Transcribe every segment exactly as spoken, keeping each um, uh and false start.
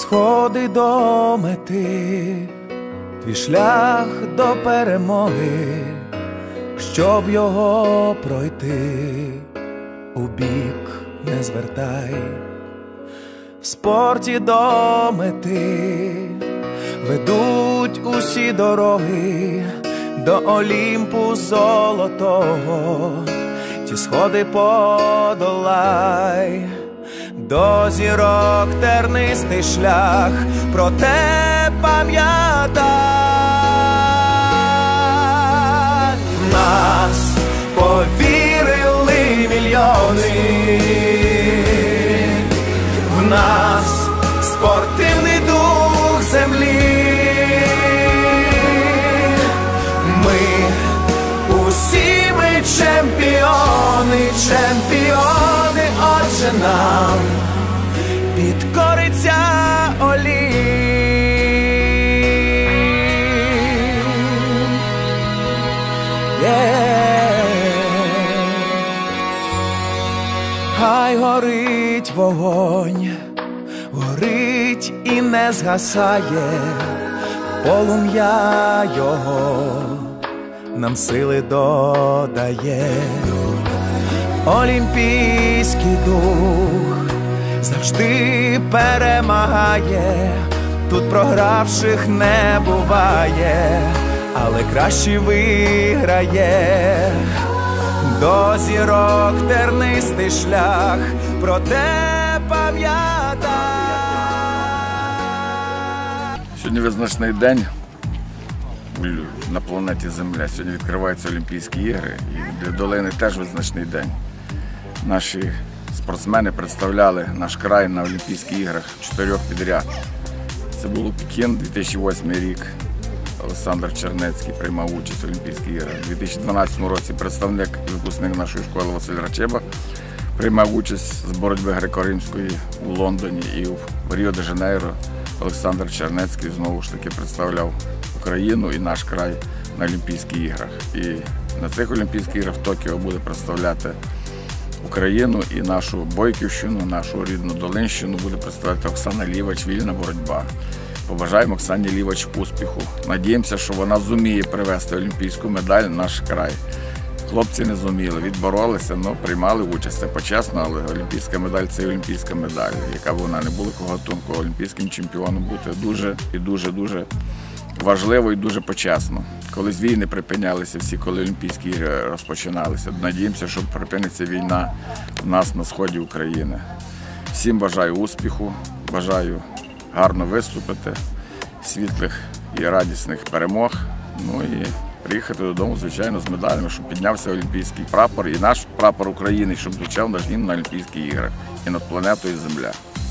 сходи до мети, твій шлях до перемоги, щоб його пройти, у бік не звертай. В спорті до мети ведуть усі дороги, до Олімпу золотого, ті сходи подолай. До зірок тернистий шлях, проте пам'ятай. В нас повірили мільйони, в нас спортивний дух землі. Ми усі ми чемпіони, чемпіони, отже нам підкориться Олімп. Yeah. Хай горить вогонь, горить і не згасає, полум'я його нам сили додає. Олімпійський дух завжди перемагає, тут програвших не буває, але кращий виграє. До зірок тернистий шлях, проте пам'ятай. Сьогодні визначний день на планеті Земля. Сьогодні відкриваються Олімпійські ігри, і для долини теж визначний день. Наші спортсмени представляли наш край на Олімпійських іграх чотирьох підряд. Це було Пекін, дві тисячі восьмий рік. Олександр Чернецький приймав участь в Олімпійських іграх. У дві тисячі дванадцятому році представник і випускник нашої школи Василь Рачеба приймав участь з боротьби греко-римської у Лондоні, і в Ріо-де-Жанейро Олександр Чернецький знову ж таки представляв Україну і наш край на Олімпійських іграх. І на цих Олімпійських іграх в Токіо буде представляти Україну і нашу Бойківщину, нашу рідну Долинщину буде представляти Оксана Лівач, вільна боротьба. Побажаємо Оксані Лівач успіху. Надіємося, що вона зуміє привезти олімпійську медаль в наш край. Хлопці не зуміли, відборолися, але приймали участь. Це почесно, але олімпійська медаль – це олімпійська медаль. Яка б вона не була, коготунку, олімпійським чемпіоном бути дуже і дуже-дуже важливо і дуже почесно. Колись війни припинялися всі, коли Олімпійські ігри розпочиналися. Надіємося, що припиниться війна в нас на сході України. Всім бажаю успіху, бажаю гарно виступити, світлих і радісних перемог. Ну і приїхати додому, звичайно, з медалями, щоб піднявся олімпійський прапор і наш прапор України, щоб звучав наш гімн на Олімпійських іграх і над планетою Земля.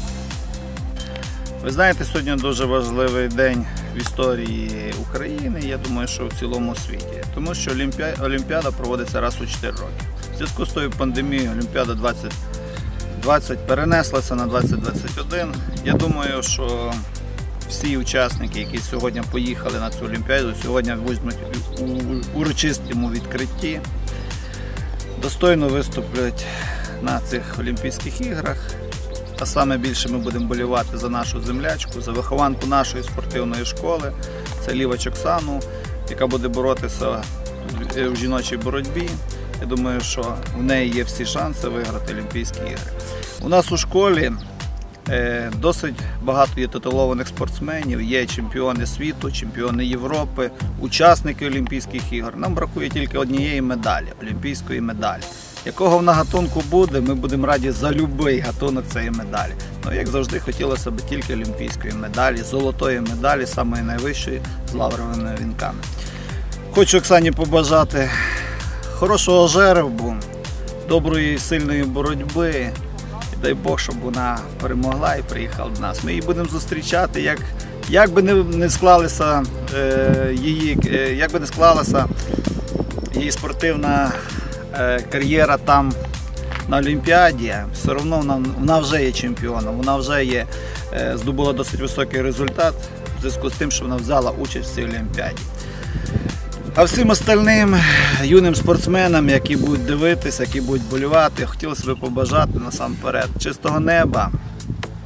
Ви знаєте, сьогодні дуже важливий день в історії України, я думаю, що в цілому світі. Тому що Олімпіада проводиться раз у чотири роки. В зв'язку з тою пандемією Олімпіада двадцять двадцять перенеслася на двадцять двадцять один. Я думаю, що всі учасники, які сьогодні поїхали на цю Олімпіаду, сьогодні візьмуть у урочистому відкритті, достойно виступлять на цих Олімпійських іграх. А саме більше ми будемо болівати за нашу землячку, за вихованку нашої спортивної школи. Це Лівач Оксану, яка буде боротися в жіночій боротьбі. Я думаю, що в неї є всі шанси виграти Олімпійські ігри. У нас у школі досить багато є титулованих спортсменів, є чемпіони світу, чемпіони Європи, учасники Олімпійських ігор. Нам бракує тільки однієї медалі, олімпійської медалі. Якого вона гатунку буде, ми будемо раді за будь-який гатунок цієї медалі. Ну, як завжди, хотілося б тільки олімпійської медалі, золотої медалі, самої найвищої, з лавровими вінками. Хочу Оксані побажати хорошого жеребу, доброї, сильної боротьби. І дай Бог, щоб вона перемогла і приїхала до нас. Ми її будемо зустрічати, як, як би не, не склалася е, її, е, як би не склалася її спортивна кар'єра там на Олімпіаді, все одно вона, вона вже є чемпіоном, вона вже є, здобула досить високий результат в зв'язку з тим, що вона взяла участь в цій Олімпіаді. А всім остальним юним спортсменам, які будуть дивитися, які будуть болювати, хотілося б побажати насамперед чистого неба,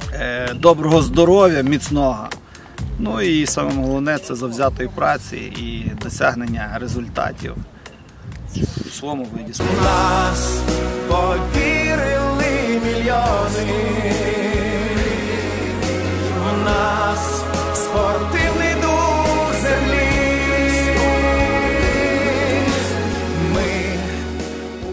е, доброго здоров'я, міцного. Ну і саме головне це завзятої праці і досягнення результатів у своєму виді спорту. Нас повірили мільйони, в нас спорти.